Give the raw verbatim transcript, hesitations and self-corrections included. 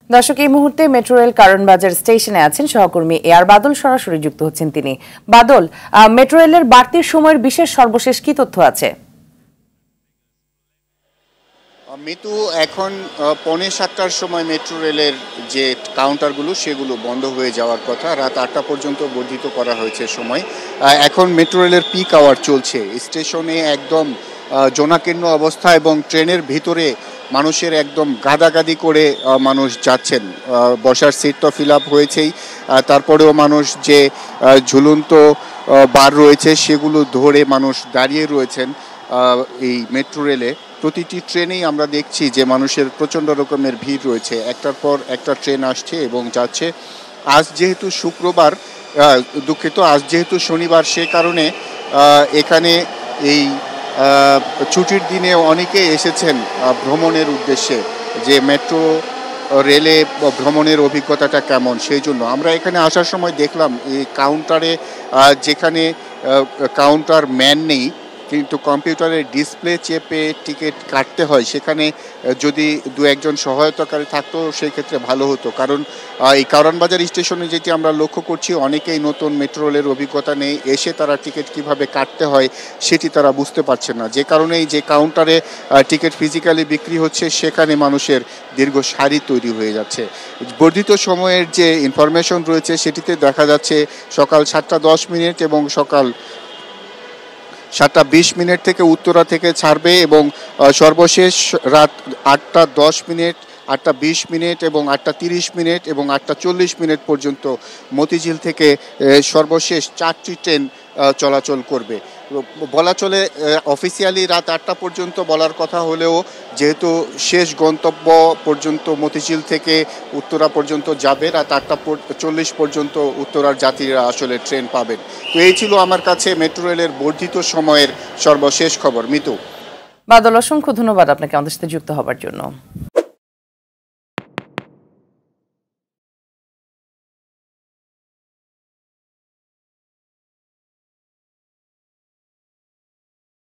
দর্শক, এই মুহূর্তে মেট্রো রেল কারণ বাজার স্টেশনে আছেন সহকর্মী এ আর বাদল, সরাসরি যুক্ত হচ্ছেন তিনি। বাদল, মেট্রো রেলের বাড়তি সময়ের বিশেষ সর্বশেষ কি তথ্য আছে? মিতু, এখন পৌনে সাতটার সময় মেট্রো রেলের যে কাউন্টারগুলো সেগুলো বন্ধ হয়ে যাওয়ার কথা, রাত আটটা পর্যন্ত বর্ধিত করা হয়েছে সময়। এখন মেট্রো রেলের পিক আওয়ার চলছে, স্টেশনে একদম জনাকীর্ণ অবস্থা এবং ট্রেনের ভিতরে মানুষের একদম গাদাগাদি করে মানুষ যাচ্ছেন। বসার সিট তো ফিল আপ হয়েছেই, তারপরেও মানুষ যে ঝুলন্ত বার রয়েছে সেগুলো ধরে মানুষ দাঁড়িয়ে রয়েছেন এই মেট্রো রেলে। প্রতিটি ট্রেনেই আমরা দেখছি যে মানুষের প্রচণ্ড রকমের ভিড় রয়েছে, একটার পর একটা ট্রেন আসছে এবং যাচ্ছে। আজ যেহেতু শুক্রবার, দুঃখিত আজ যেহেতু শনিবার, সে কারণে এখানে এই ছুটির দিনে অনেকে এসেছেন ভ্রমণের উদ্দেশ্যে, যে মেট্রো রেলে ভ্রমণের অভিজ্ঞতাটা কেমন সেই জন্য। আমরা এখানে আসার সময় দেখলাম এই কাউন্টারে, যেখানে কাউন্টার ম্যান নেই কিন্তু কম্পিউটারের ডিসপ্লে চেপে টিকিট কাটতে হয়, সেখানে যদি দু একজন সহায়তাকারী থাকতো সেই ক্ষেত্রে ভালো হতো। কারণ এই কারওয়ান বাজার স্টেশনে যেটি আমরা লক্ষ্য করছি, অনেকেই নতুন মেট্রো রেলের অভিজ্ঞতা নেই, এসে তারা টিকিট কিভাবে কাটতে হয় সেটি তারা বুঝতে পারছে না। যে কারণেই যে কাউন্টারে টিকিট ফিজিক্যালি বিক্রি হচ্ছে সেখানে মানুষের দীর্ঘ সারি তৈরি হয়ে যাচ্ছে। বর্ধিত সময়ের যে ইনফরমেশন রয়েছে সেটিতে দেখা যাচ্ছে সকাল সাতটা দশ মিনিট এবং সকাল সাতটা বিশ মিনিট থেকে উত্তরা থেকে ছাড়বে এবং সর্বশেষ রাত আটটা দশ মিনিট, আটটা বিশ মিনিট এবং আটটা তিরিশ মিনিট এবং আটটা চল্লিশ মিনিট পর্যন্ত মতিঝিল থেকে সর্বশেষ চারটি ট্রেন চলাচল করবে। বলা চলে অফিসিয়ালি রাত আটটা পর্যন্ত বলার কথা হলেও, যেহেতু শেষ গন্তব্য পর্যন্ত মতিঝিল থেকে উত্তরা পর্যন্ত যাবে, রাত আটটা চল্লিশ পর্যন্ত উত্তরার যাত্রীরা আসলে ট্রেন পাবেন। তো এই ছিল আমার কাছে মেট্রো রেলের বর্ধিত সময়ের সর্বশেষ খবর। মিতু। বাদল, অসংখ্য ধন্যবাদ আপনাকে আমাদের সাথে যুক্ত হবার জন্য।